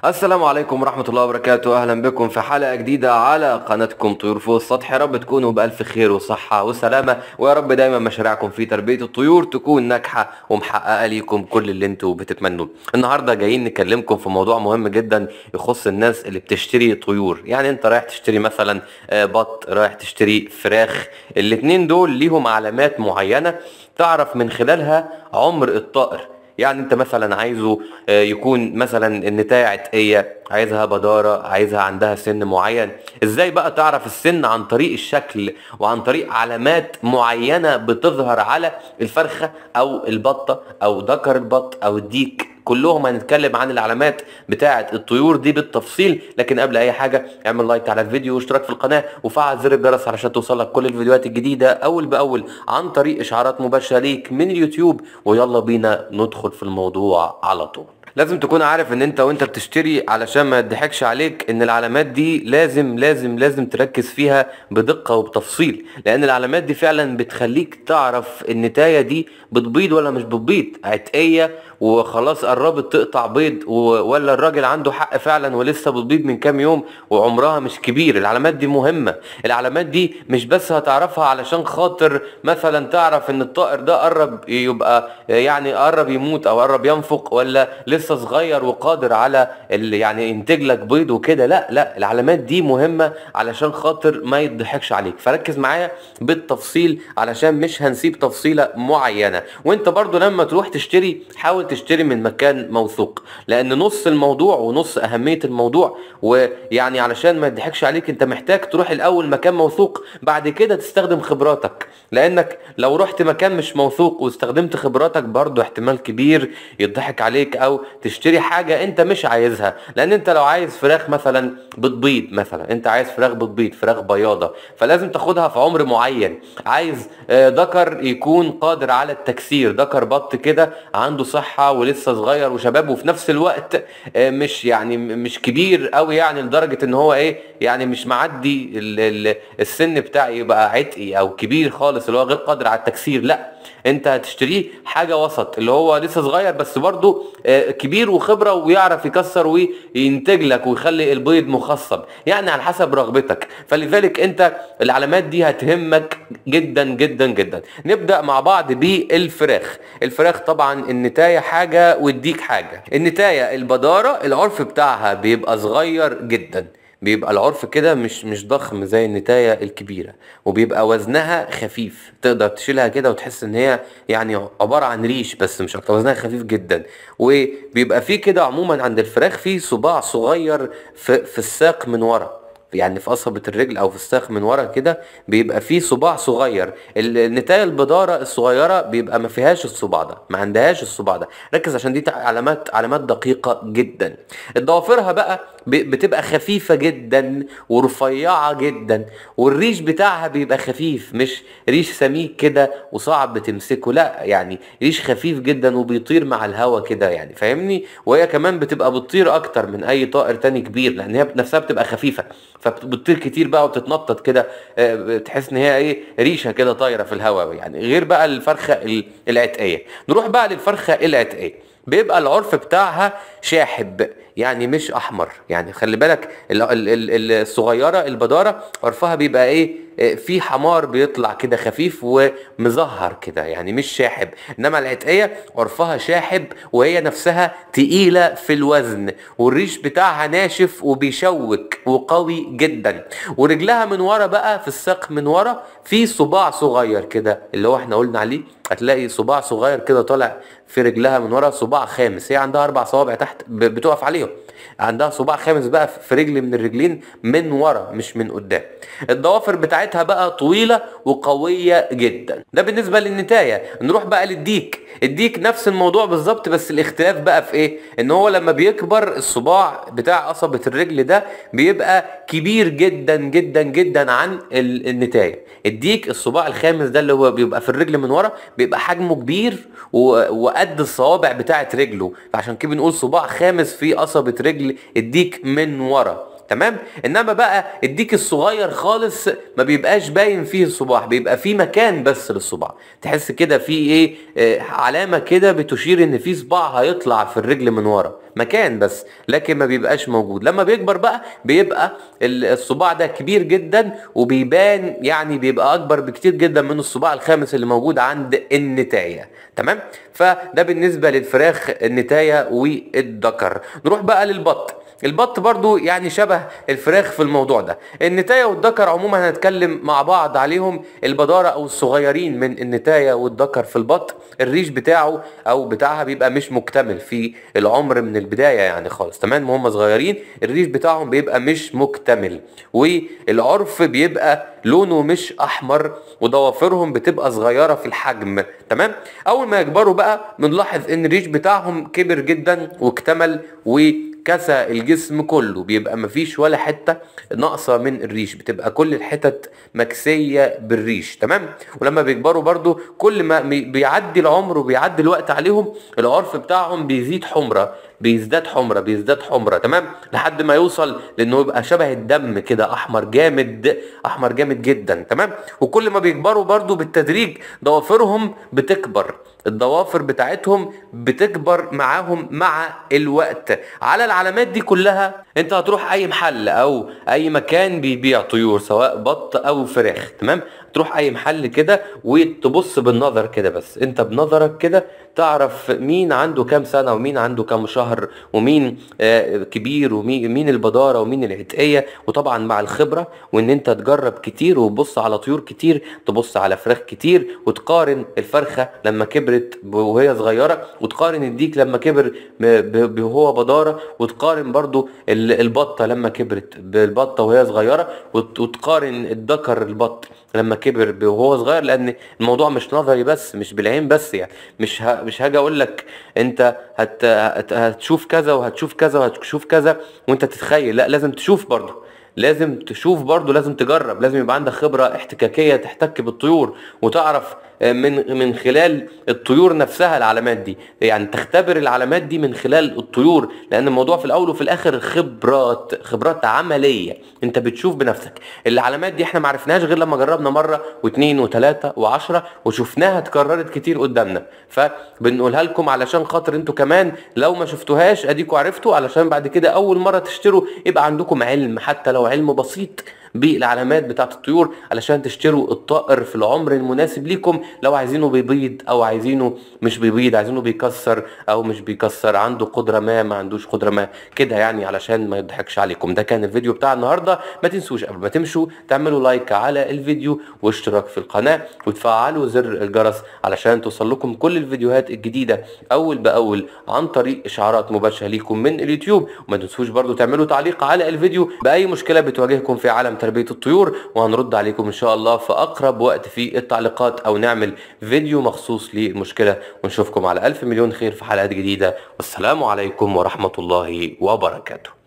السلام عليكم ورحمة الله وبركاته. أهلا بكم في حلقة جديدة على قناتكم طيور فوق السطح. يا رب تكونوا بألف خير وصحة وسلامة، ويا رب دايما مشاريعكم في تربية الطيور تكون ناجحة ومحققة ليكم كل اللي انتوا بتتمنوه. النهاردة جايين نكلمكم في موضوع مهم جدا يخص الناس اللي بتشتري طيور. يعني انت رايح تشتري مثلا بط، رايح تشتري فراخ. الاتنين دول ليهم علامات معينة تعرف من خلالها عمر الطائر. يعني انت مثلا عايزه يكون مثلا النتاية عتقية، عايزها بدارة، عايزها عندها سن معين. ازاي بقى تعرف السن؟ عن طريق الشكل وعن طريق علامات معينة بتظهر على الفرخة او البطة او ذكر البط او الديك. كلهم هنتكلم عن العلامات بتاعة الطيور دي بالتفصيل، لكن قبل اي حاجة اعمل لايك على الفيديو واشتراك في القناة وفعل زر الجرس علشان توصلك كل الفيديوهات الجديدة اول باول عن طريق اشعارات مباشرة ليك من اليوتيوب. ويلا بينا ندخل في الموضوع على طول. لازم تكون عارف ان انت وانت بتشتري، علشان ما يضحكش عليك، ان العلامات دي لازم تركز فيها بدقة وبتفصيل، لان العلامات دي فعلا بتخليك تعرف النتاية دي بتبيض ولا مش بتبيض، عتقية وخلاص قربت تقطع بيض، ولا الراجل عنده حق فعلا ولسه بتبيض من كام يوم وعمرها مش كبير. العلامات دي مهمة. العلامات دي مش بس هتعرفها علشان خاطر مثلا تعرف ان الطائر ده قرب يبقى يعني قرب يموت او قرب ينفق، ولا لسه صغير وقادر على يعني ينتج لك بيض وكده. لا، العلامات دي مهمة علشان خاطر ما يضحكش عليك. فركز معايا بالتفصيل علشان مش هنسيب تفصيلة معينة. وانت برضو لما تروح تشتري حاول تشتري من مكان موثوق، لان نص الموضوع ونص اهمية الموضوع، ويعني علشان ما يضحكش عليك انت محتاج تروح الاول مكان موثوق، بعد كده تستخدم خبراتك. لانك لو رحت مكان مش موثوق واستخدمت خبراتك برضو احتمال كبير يضحك عليك او تشتري حاجة انت مش عايزها. لان انت لو عايز فراخ مثلا بتبيض، مثلا انت عايز فراخ بتبيض، فراخ بياضة، فلازم تاخدها في عمر معين. عايز ذكر يكون قادر على التكسير، ذكر بط كده عنده صحة ولسه صغير وشباب، وفي نفس الوقت مش يعني مش كبير قوي، يعني لدرجة ان هو ايه، يعني مش معدي السن بتاعي يبقى عتقي او كبير خالص اللي هو غير قادر على التكسير. لا، انت هتشتريه حاجة وسط اللي هو لسه صغير بس برضه كبير وخبرة ويعرف يكسر وينتج لك ويخلي البيض مخصب، يعني على حسب رغبتك. فلذلك انت العلامات دي هتهمك جدا جدا جدا. نبدأ مع بعض بالفراخ. الفراخ طبعا النتاية حاجة والديك حاجة. النتاية البدارة العرف بتاعها بيبقى صغير جدا، بيبقى العرف كده مش ضخم زي النتاية الكبيرة، وبيبقى وزنها خفيف، تقدر تشيلها كده وتحس ان هي يعني عبارة عن ريش بس مش اكتر، وزنها خفيف جدا. وبيبقى فيه كده عموما عند الفراخ فيه صباع صغير في الساق من ورا، يعني في قصبة الرجل او في الساق من ورا كده بيبقى فيه صباع صغير. النتاية البدارة الصغيرة بيبقى ما فيهاش الصباع ده، ما عندهاش الصباع ده. ركز عشان دي علامات دقيقة جدا. ضوافرها بقى بتبقى خفيفة جدا ورفيعة جدا، والريش بتاعها بيبقى خفيف، مش ريش سميك كده وصعب تمسكه، لا، يعني ريش خفيف جدا وبيطير مع الهوا كده، يعني فاهمني. وهي كمان بتبقى بتطير اكتر من اي طائر تاني كبير، لان هي نفسها بتبقى خفيفة فبتطير كتير بقى وبتتنطط كده. تحس ان هي ايه، ريشة كده طايرة في الهوا، يعني غير بقى الفرخة العتقية. نروح بقى للفرخة العتقية. بيبقى العرف بتاعها شاحب، يعني مش احمر. يعني خلي بالك الصغيره البداره عرفها بيبقى ايه، في حمار بيطلع كده خفيف ومزهر كده، يعني مش شاحب. انما العتقيه عرفها شاحب وهي نفسها تقيله في الوزن، والريش بتاعها ناشف وبيشوك وقوي جدا. ورجلها من ورا بقى في الساق من ورا في صباع صغير كده اللي هو احنا قلنا عليه، هتلاقي صباع صغير كده طالع في رجلها من ورا، صباع خامس. هي عندها 4 صوابع تحت بتقف عليهم، عندها صباع خامس بقى في رجل من الرجلين من ورا مش من قدام. الضوافر بتاعتها بقى طويلة وقوية جدا. ده بالنسبة للنتاية. نروح بقى للديك. الديك نفس الموضوع بالظبط، بس الاختلاف بقى في ايه، ان هو لما بيكبر الصباع بتاع قصبة الرجل ده بيبقى كبير جدا جدا جدا عن النتاية. الديك الصباع الخامس ده اللي هو بيبقى في الرجل من ورا بيبقى حجمه كبير وقد الصوابع بتاعت رجله، فعشان كده بنقول صباع خامس في قصبة رجل الديك من ورا. تمام. انما بقى الديك الصغير خالص ما بيبقاش باين فيه الصباع، بيبقى فيه مكان بس للصباع، تحس كده فيه ايه، علامة كده بتشير ان فيه صباع هيطلع في الرجل من ورا، مكان بس، لكن ما بيبقاش موجود. لما بيكبر بقى بيبقى الصباع ده كبير جدا وبيبان، يعني بيبقى اكبر بكتير جدا من الصباع الخامس اللي موجود عند النتاية. تمام. فده بالنسبة للفراخ النتاية والذكر. نروح بقى للبط. البط برضو يعني شبه الفراخ في الموضوع ده. النتاية والذكر عموما هنتكلم مع بعض عليهم. البضارة او الصغيرين من النتاية والذكر في البط، الريش بتاعه او بتاعها بيبقى مش مكتمل في العمر من البداية يعني خالص. تمام. وهم صغيرين الريش بتاعهم بيبقى مش مكتمل، والعرف بيبقى لونه مش احمر، وضوافرهم بتبقى صغيرة في الحجم. تمام. اول ما يكبروا بقى بنلاحظ ان الريش بتاعهم كبر جدا واكتمل وكسى الجسم كله، بيبقى مفيش ولا حتة ناقصة من الريش، بتبقى كل الحتت مكسية بالريش. تمام. ولما بيكبروا برضو كل ما بيعدي العمر وبيعدي الوقت عليهم العرف بتاعهم بيزيد حمرة، بيزداد حمرة، بيزداد حمرة. تمام. لحد ما يوصل لانه يبقى شبه الدم كده، احمر جامد، احمر جامد جدا. تمام. وكل ما بيكبروا برضو بالتدريج ضوافرهم بتكبر، الضوافر بتاعتهم بتكبر معاهم مع الوقت. على العلامات دي كلها انت هتروح اي محل او اي مكان بيبيع طيور سواء بط او فراخ. تمام. تروح اي محل كده وتبص بالنظر كده، بس انت بنظرك كده تعرف مين عنده كام سنة ومين عنده كام شهر ومين كبير ومين البضارة ومين العتقية. وطبعا مع الخبرة وان انت تجرب كتير وتبص على طيور كتير، تبص على فراخ كتير، وتقارن الفرخة لما كبرت وهي صغيرة، وتقارن الديك لما كبر وهو بضارة، وتقارن برضو البطة لما كبرت بالبطة وهي صغيرة، وتقارن الذكر البط لما كبر وهو صغير. لان الموضوع مش نظري بس، مش بالعين بس، يعني مش هاجي اقول لك انت هتشوف كذا وهتشوف كذا وهتشوف كذا وانت تتخيل، لا لازم تشوف برضه، لازم تشوف برضه، لازم تجرب، لازم يبقى عندك خبرة احتكاكية تحتك بالطيور وتعرف من خلال الطيور نفسها العلامات دي، يعني تختبر العلامات دي من خلال الطيور. لان الموضوع في الاول وفي الاخر خبرات عملية، انت بتشوف بنفسك. العلامات دي احنا ما عرفناهاش غير لما جربنا مرة واثنين وثلاثة وعشرة وشفناها اتكررت كتير قدامنا، فبنقولها لكم علشان خاطر انتوا كمان لو ما شفتوهاش اديكوا عرفتوا، علشان بعد كده اول مرة تشتروا يبقى عندكم علم، حتى لو علم بسيط بالعلامات بتاعت الطيور، علشان تشتروا الطائر في العمر المناسب ليكم. لو عايزينه بيبيض او عايزينه مش بيبيض، عايزينه بيكسر او مش بيكسر، عنده قدرة ما عندوش قدرة ما كده، يعني علشان ما يضحكش عليكم. ده كان الفيديو بتاع النهاردة. ما تنسوش قبل ما تمشوا تعملوا لايك على الفيديو واشتراك في القناة وتفعلوا زر الجرس علشان توصل لكم كل الفيديوهات الجديدة اول باول عن طريق اشعارات مباشرة ليكم من اليوتيوب. وما تنسوش برضو تعملوا تعليق على الفيديو باي مشكلة بتواجهكم في عالم تربية الطيور، وهنرد عليكم ان شاء الله في اقرب وقت في التعليقات، او نعمل فيديو مخصوص للمشكلة. ونشوفكم على الف مليون خير في حلقات جديدة، والسلام عليكم ورحمة الله وبركاته.